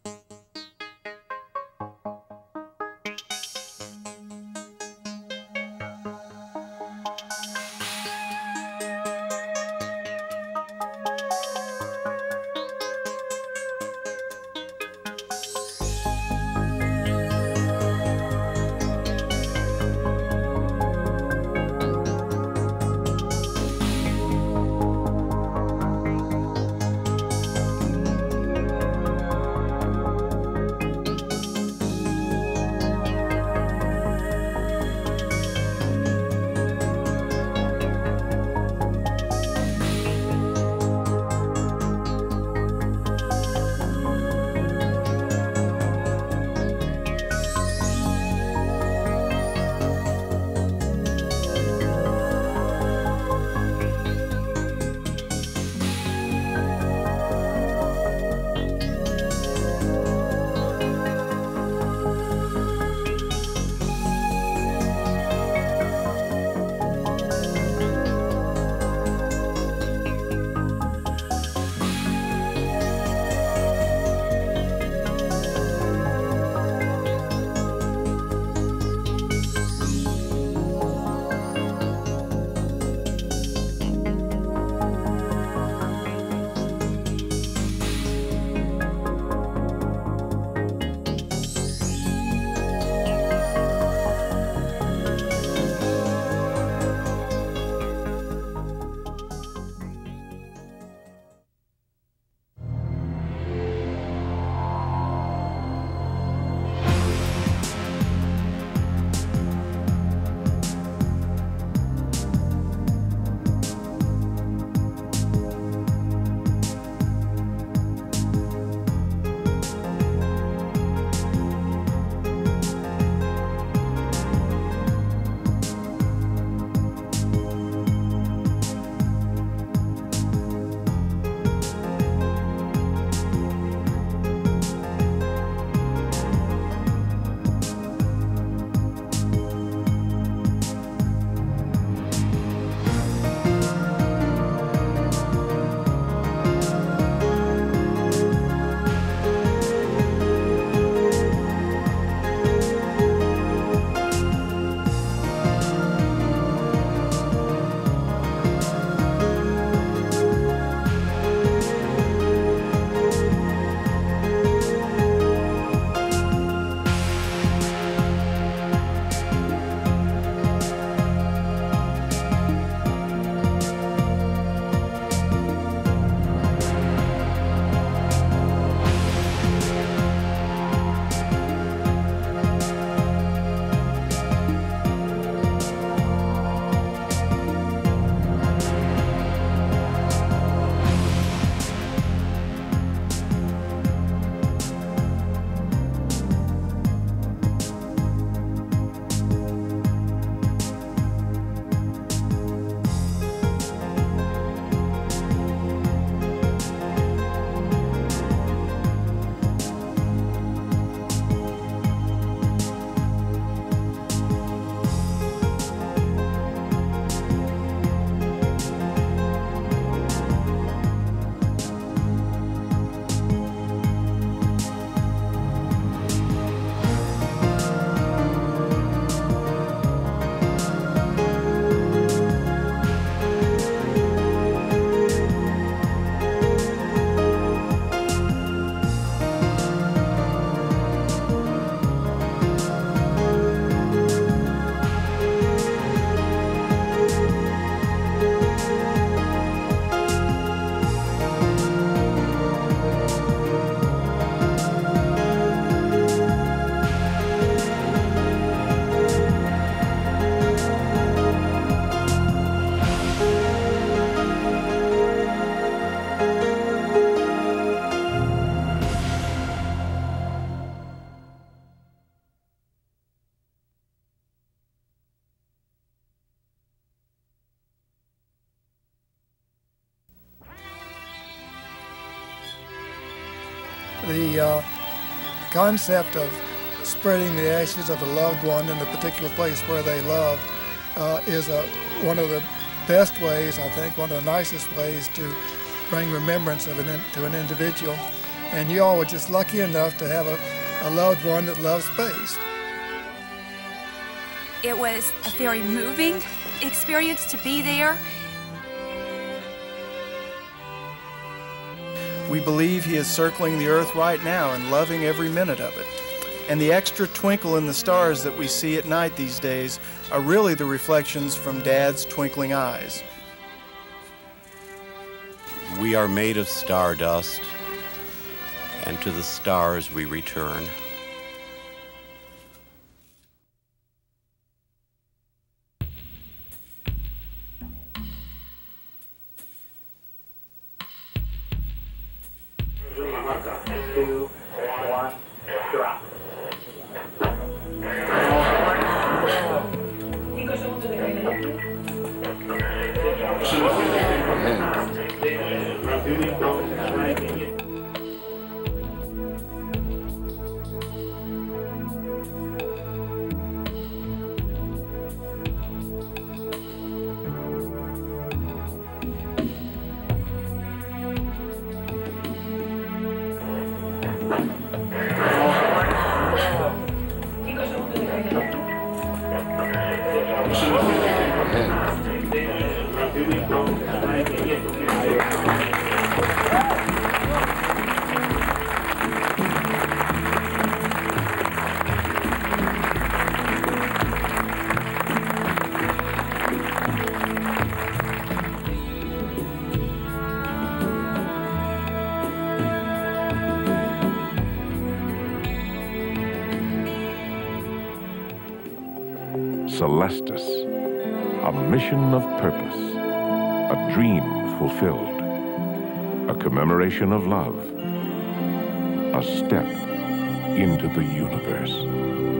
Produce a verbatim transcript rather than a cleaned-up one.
The uh, concept of spreading the ashes of a loved one in a particular place where they love uh, is a, one of the best ways, I think, one of the nicest ways to bring remembrance of an in, to an individual. and you all were just lucky enough to have a, a loved one that loves space. It was a very moving experience to be there. We believe he is circling the Earth right now and loving every minute of it. And the extra twinkle in the stars that we see at night these days are really the reflections from Dad's twinkling eyes. We are made of stardust, and to the stars we return. Two, one, drop. Celestis, a mission of purpose, a dream fulfilled, a commemoration of love, a step into the universe.